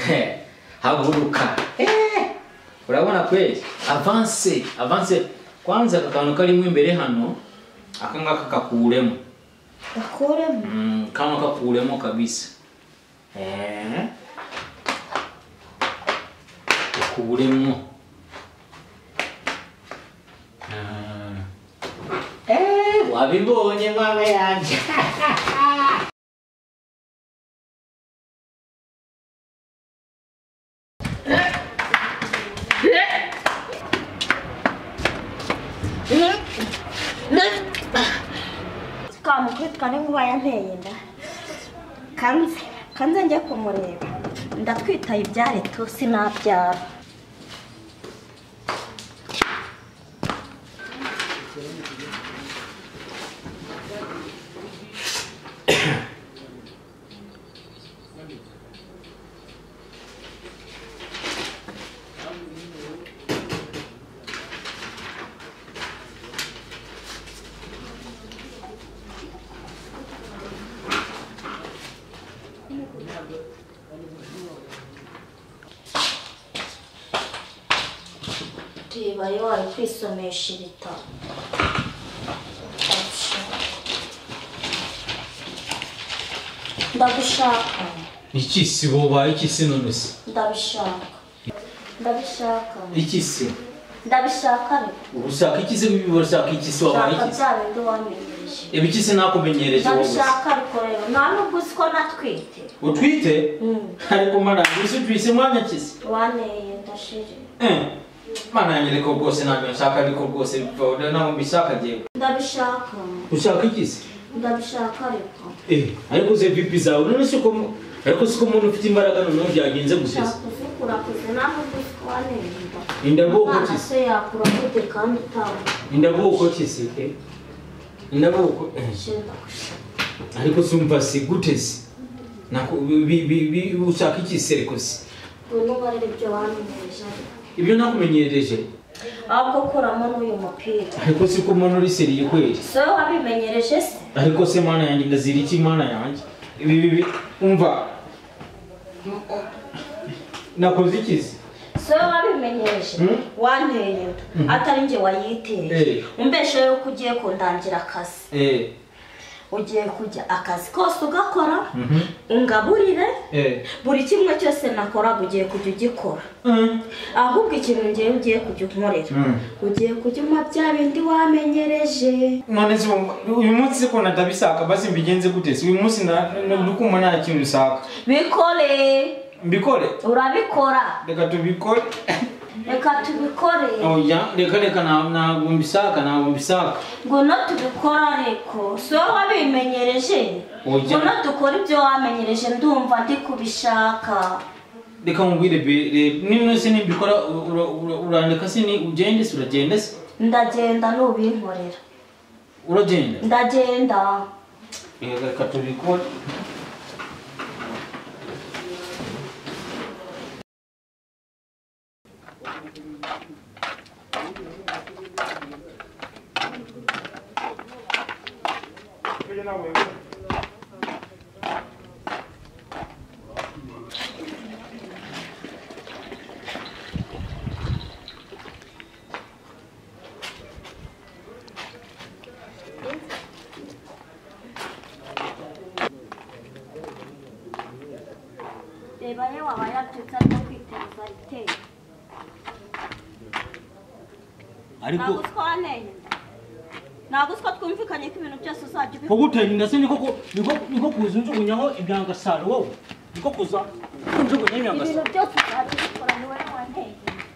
haguruka urabona kweli avance kwanza kakano kari mu imbere hano akanga kakuremo kama kakuremo kabisa kakuremo wabibonye mama yanje Kane ngo bayanteye nda kanze njye kumureba ndatwitaye ibyare to sinabyara bari wari kwisomesha ibitabo ndagushaka iki si boba iki si none se ndabishaka iki si ndabishaka ushaka iki se bibashaka iki se wabaye iki cyane ndo wamenyereje ibiki se nakumenyereje wowe ndabishaka ariko rero nta nubwo uzi ko natwite utwite ariko mara isi twise mwanya kisi waneye ndashije mana yanyereka rwose ntabwo nshaka ariko rwose bivode naho mbishaka giye ndabishaka ushaka iki se ndabishaka ariko ze pipi zawe none se ko ariko siko umuntu ufite imbaraga none byagenze gusesa kurakuze naho waneye indaboko kisi se yakura kute kandi tawo indaboko kisi indaboko ariko sumva si gutese nako ushaka iki se ariko se barere ibyo wamenyereje ibyo nakumenyereje ahubwo kuramo n'uyu mupira ariko siko umuntu uri seriye kweli so wabimenyereje se ariko se mana yanjye ndazira iki mana yanjye ibi umva nakoze iki se so wabimenyereje wanteye atari nje wayiteye umbeshe yo kugiye kundangira akazi ugiye kujya akazi kose ugakora ungaburire buri kimwe cyose nakora ugiye kujya ugikora ahubwo ikintu ngiye ugiye kujya unkorera ugiye kujya umpa bya bindi wamenyereje none se uyu munsi ko ndabishaka basi mbigenze gute se uyu munsi ndukuma nta kintu usaka mbikore urabikora reka tubikore oya reka ntabwo mbishaka ngo no tubikora ariko so wabimenyereje ngo no dukora ibyo wamenyereje ndumva ndi kubishaka reka mubwire nino se nimbikora urandeka se ni ugende se uragenda se ndagenda nubinkorera uragenda ndagenda reka tubikore reba ye waba yabyutse ariko kwiteza iteye ariko ntabwo uswa twumvikanye ko ibintu byose uzajya ubikora gutera inda se niko kuza unjugunyaho ibyangasaro wowe niko kuza unjugunyaho ibyangasaro ibintu byose uzajya ubikora ni wowe wanteye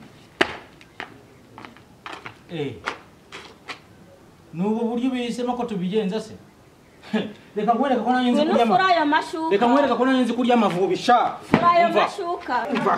nubu buryo bihisemo ko tubigenza se reka nkwereka ko nanjye nzi kurya amashuka reka nkwereka ko nanjye nzi kurya amavubi sha furayo mashuka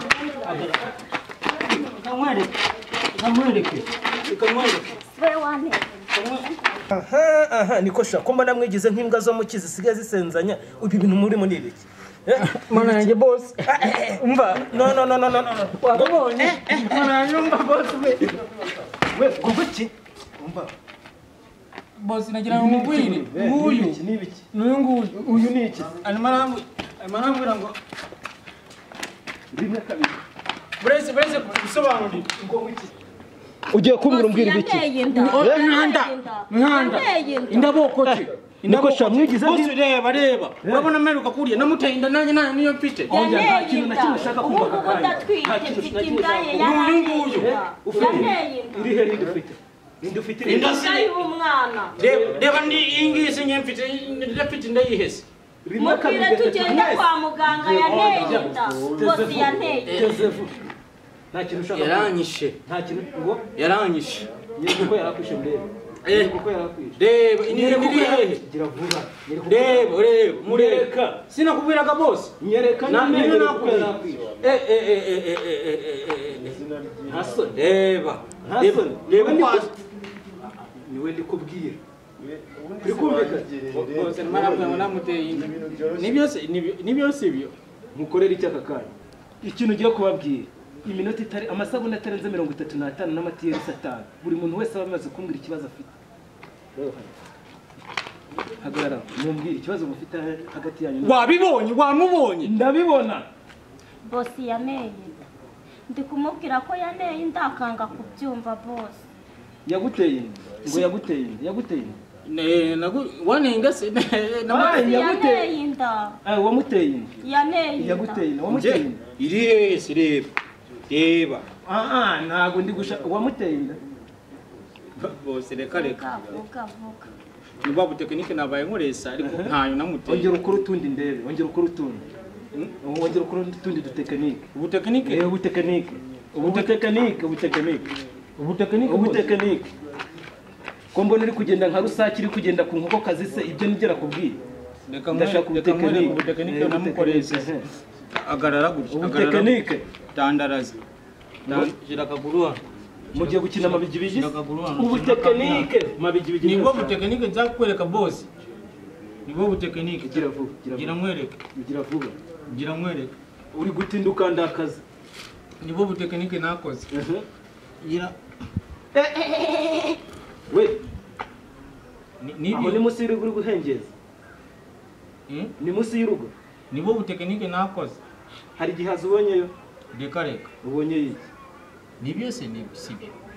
nkwereke we wanteye aha niko sha ko mbona mwigize nk'imbwa zo mu kizi zisigaye zisenzanya ibi bintu muri mu nibiki mana yanjye boss umva no wabonye mana yanjye umva boss we kuki umva boss nagira ngo mubwire nguyu nibiki n'uyu nguyu uyu ni iki arimo arambwira ngo rimwe kabiri bureze gusobanurira ngo iki ugiye kumbwira umbwira ibiki nkanda indaboko ki niko shamwigize bose reba urabona meruka kuriya namuteye inda nanjye niyo mfite nta kintu na kimwe ushaka kumva kakanya iri he ndufite umwana reba ndi ingisi nye mfite ndafite ndayihese mubwire tugende kwa muganga yanteye inda bose yanteye nta kintu ushaka yaranyishe nta kintu ngo yaranyishe kuko yarakwishe mbere kuko yarakwishe reba indi hehe gira vuba reba mureka sinakubwiraga bose nyereka niyo nakubwira haso reba kwasi niwe ndikubwira bose marabwa namuteye inda ni byose ibyo mukorera iki aka kanya ikintu ugiye kubabwira iminota itari amasabune atarenze 35 n'amatiyeri 5 buri muntu wese aba amaze kumbwira ikibazo afite hagarara mumbwira ikibazo mufite hagati yanyu wamubonye ndabibona bosi yaneye ndi kumubwira ko yaneye ndakanga kubyumva bosi yaguteye ngo yaguteye wanenga se yaneye inda wamuteye yaneye yaguteye wamuteye iri hese reba ntago ndi gushaka wamuteye inda bose reka vuga ni babu tekinike nabaye nkoresa ariko ntayo namuteye ongera ukora utundi ndebe ongera ukora utundi dutekinike ubutekinike ko mbona uri kugenda nka rusake iri kugenda ku nkoko kazi se ibyo nibyo nakubwiye ndashaka ubutekinike namukoresha agarara gutya ubutekinike dandaraza jira kagurua mugiye gukina mabigi bigise ubutekinike mabigi bigise nibwo butekinike nzakwereka boss nibwo butekinike gira vuba gira mwereke uri gutinduka ndakaza nibwo butekinike nakoze gira we ni musi uri guhengeza ni musi y'urugo nibwo butekinike nakoze hari gihaza ubonyeyo reka ubonye iki ni byose ni sibyo